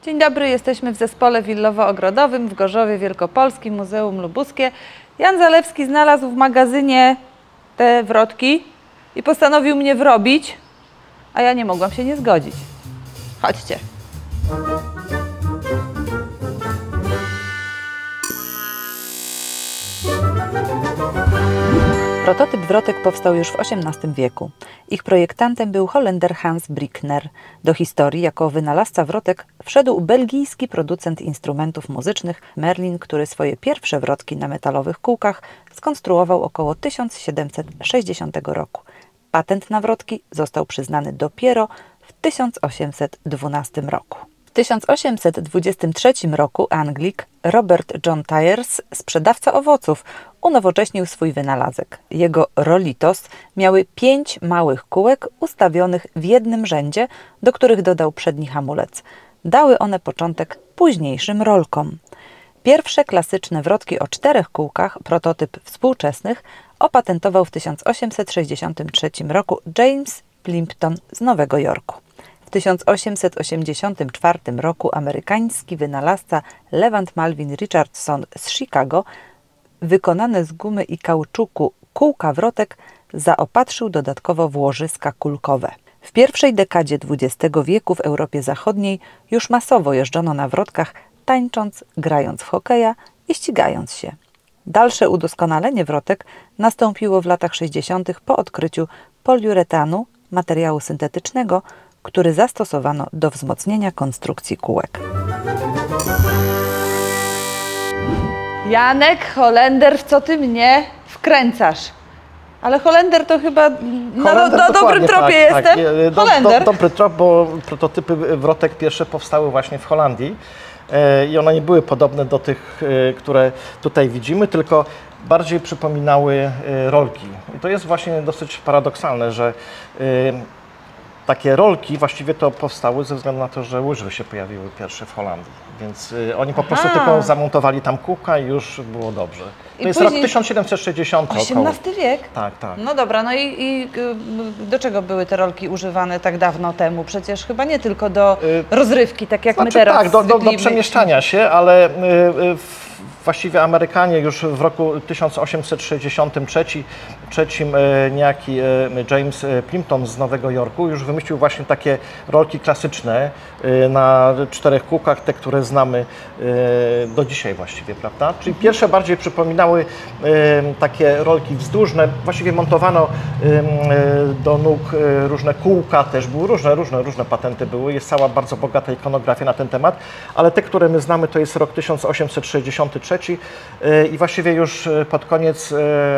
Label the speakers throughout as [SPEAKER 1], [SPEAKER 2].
[SPEAKER 1] Dzień dobry, jesteśmy w zespole willowo-ogrodowym w Gorzowie Wielkopolskim, Muzeum Lubuskie. Jan Zalewski znalazł w magazynie te wrotki i postanowił mnie wrobić, a ja nie mogłam się nie zgodzić. Chodźcie. Prototyp wrotek powstał już w XVIII wieku. Ich projektantem był Holender Hans Brückner. Do historii jako wynalazca wrotek wszedł belgijski producent instrumentów muzycznych Merlin, który swoje pierwsze wrotki na metalowych kółkach skonstruował około 1760 roku. Patent na wrotki został przyznany dopiero w 1812 roku. W 1823 roku Anglik Robert John Tyers, sprzedawca owoców, unowocześnił swój wynalazek. Jego Rolitos miały 5 małych kółek ustawionych w jednym rzędzie, do których dodał przedni hamulec. Dały one początek późniejszym rolkom. Pierwsze klasyczne wrotki o 4 kółkach, prototyp współczesnych, opatentował w 1863 roku James Plimpton z Nowego Jorku. W 1884 roku amerykański wynalazca Lewand Malvin Richardson z Chicago wykonane z gumy i kauczuku kółka wrotek zaopatrzył dodatkowo w łożyska kulkowe. W pierwszej dekadzie XX wieku w Europie Zachodniej już masowo jeżdżono na wrotkach, tańcząc, grając w hokeja i ścigając się. Dalsze udoskonalenie wrotek nastąpiło w latach 60. po odkryciu poliuretanu, materiału syntetycznego, który zastosowano do wzmocnienia konstrukcji kółek. Janek, Holender, w co ty mnie wkręcasz? Ale Holender to chyba na dobrym tropie jestem. Holender.
[SPEAKER 2] Dobry trop, bo prototypy wrotek pierwsze powstały właśnie w Holandii i one nie były podobne do tych, które tutaj widzimy, tylko bardziej przypominały rolki. I to jest właśnie dosyć paradoksalne, że takie rolki właściwie to powstały ze względu na to, że łyżwy się pojawiły pierwsze w Holandii, więc oni po prostu tylko zamontowali tam kółka i już było dobrze. To jest rok 1760.
[SPEAKER 1] XVIII wiek?
[SPEAKER 2] Tak, tak.
[SPEAKER 1] No dobra, no i do czego były te rolki używane tak dawno temu? Przecież chyba nie tylko do rozrywki, tak jak my teraz.
[SPEAKER 2] Tak, do przemieszczania się, ale właściwie Amerykanie już w roku 1863 niejaki James Plimpton z Nowego Jorku już wymyślił właśnie takie rolki klasyczne na 4 kółkach, te, które znamy do dzisiaj właściwie, prawda? Czyli pierwsze bardziej przypominały takie rolki wzdłużne, właściwie montowano do nóg różne kółka, też były różne patenty były, jest cała bardzo bogata ikonografia na ten temat, ale te, które my znamy, to jest rok 1863 i właściwie już pod koniec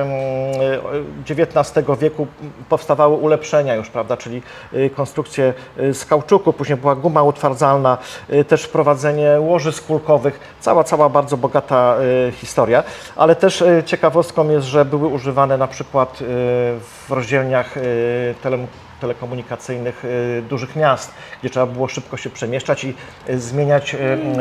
[SPEAKER 2] XIX wieku powstawały ulepszenia już, prawda, czyli konstrukcje z kauczuku, później była guma utwardzalna, też wprowadzenie łożysk kulkowych, cała bardzo bogata historia, ale też ciekawostką jest, że były używane na przykład w rozdzielniach telekomunikacyjnych dużych miast, gdzie trzeba było szybko się przemieszczać i zmieniać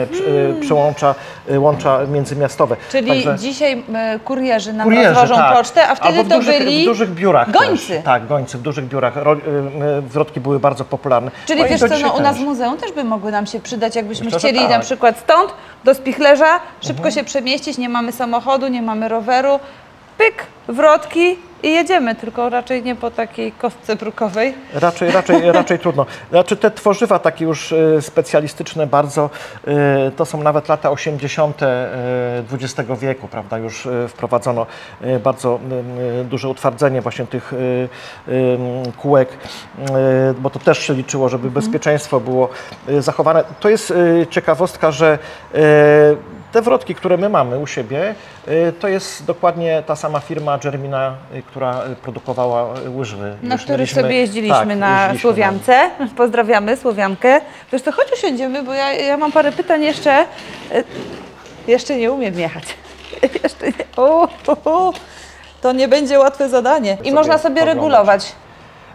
[SPEAKER 2] łącza międzymiastowe.
[SPEAKER 1] Czyli także dzisiaj kurierzy nam
[SPEAKER 2] kurierzy,
[SPEAKER 1] rozwożą
[SPEAKER 2] tak,
[SPEAKER 1] pocztę, a wtedy to byli
[SPEAKER 2] w dużych biurach
[SPEAKER 1] gońcy.
[SPEAKER 2] Też. Tak, gońcy w dużych biurach. Wrotki były bardzo popularne.
[SPEAKER 1] Czyli wiesz co, no, u nas w muzeum też by mogły nam się przydać, jakbyśmy chcieli na przykład stąd do Spichlerza szybko się przemieścić, nie mamy samochodu, nie mamy roweru, pyk, wrotki i jedziemy, tylko raczej nie po takiej kostce brukowej.
[SPEAKER 2] Raczej trudno. Znaczy te tworzywa takie już specjalistyczne bardzo, to są nawet lata 80. XX wieku, prawda, już wprowadzono bardzo duże utwardzenie właśnie tych kółek, bo to też się liczyło, żeby bezpieczeństwo było zachowane. To jest ciekawostka, że te wrotki, które my mamy u siebie, to jest dokładnie ta sama firma Germina, która produkowała łyżwy.
[SPEAKER 1] Na których sobie jeździliśmy na Słowiance. Pozdrawiamy Słowiankę. Wiesz co, chodź usiądziemy, bo ja mam parę pytań jeszcze. Jeszcze nie umiem jechać. Jeszcze nie. To nie będzie łatwe zadanie. I można sobie regulować.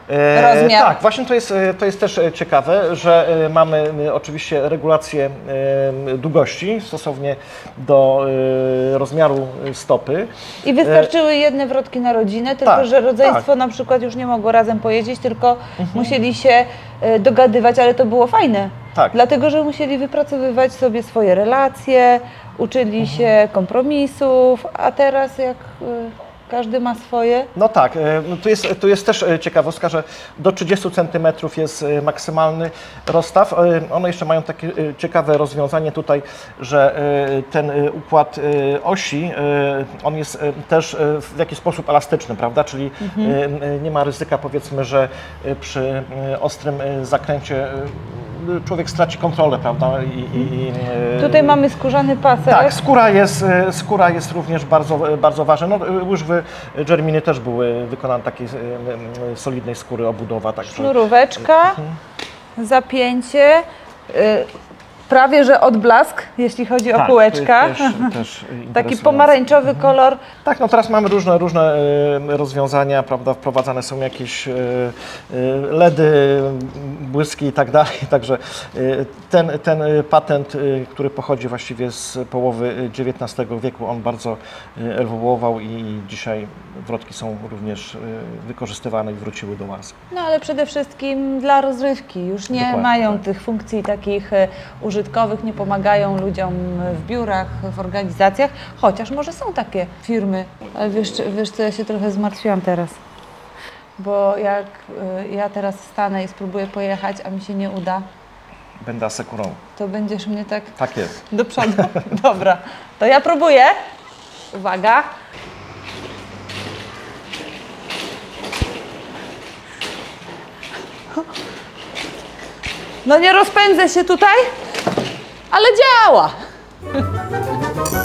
[SPEAKER 1] rozmiar.
[SPEAKER 2] Tak, właśnie to jest też ciekawe, że mamy oczywiście regulację długości stosownie do rozmiaru stopy.
[SPEAKER 1] I wystarczyły jedne wrotki na rodzinę, tylko
[SPEAKER 2] Tak,
[SPEAKER 1] że rodzeństwo
[SPEAKER 2] tak.
[SPEAKER 1] na przykład już nie mogło razem pojeździć, tylko musieli się dogadywać, ale to było fajne.
[SPEAKER 2] Tak.
[SPEAKER 1] Dlatego, że musieli wypracowywać sobie swoje relacje, uczyli się kompromisów, a teraz jak każdy ma swoje.
[SPEAKER 2] No tak, no tu jest też ciekawostka, że do 30 cm jest maksymalny rozstaw. One jeszcze mają takie ciekawe rozwiązanie tutaj, że ten układ osi, on jest też w jakiś sposób elastyczny, prawda? Czyli nie ma ryzyka, powiedzmy, że przy ostrym zakręcie człowiek straci kontrolę, prawda?
[SPEAKER 1] Tutaj mamy skórzany pasek.
[SPEAKER 2] Tak, skóra jest również bardzo ważna. No, łyżwy Germiny też były wykonane takiej solidnej skóry, obudowa. Także...
[SPEAKER 1] Sznuróweczka, zapięcie, prawie że odblask, jeśli chodzi o kółeczka.
[SPEAKER 2] Też
[SPEAKER 1] Taki pomarańczowy kolor.
[SPEAKER 2] Tak, no teraz mamy różne rozwiązania, prawda, wprowadzane są jakieś LEDy, błyski i tak dalej, także ten patent, który pochodzi właściwie z połowy XIX wieku, on bardzo ewoluował i dzisiaj wrotki są również wykorzystywane i wróciły do łask.
[SPEAKER 1] No ale przede wszystkim dla rozrywki, już nie
[SPEAKER 2] Dokładnie,
[SPEAKER 1] mają
[SPEAKER 2] tak.
[SPEAKER 1] tych funkcji takich użytkowych, nie pomagają ludziom w biurach, w organizacjach, chociaż może są takie firmy, ale wiesz co, ja się trochę zmartwiłam teraz, bo jak ja teraz stanę i spróbuję pojechać, a mi się nie uda,
[SPEAKER 2] Będę asekurą.
[SPEAKER 1] to będziesz mnie tak
[SPEAKER 2] Tak jest.
[SPEAKER 1] do przodu. Dobra, to ja próbuję. Uwaga. No nie rozpędzę się tutaj, ale działa.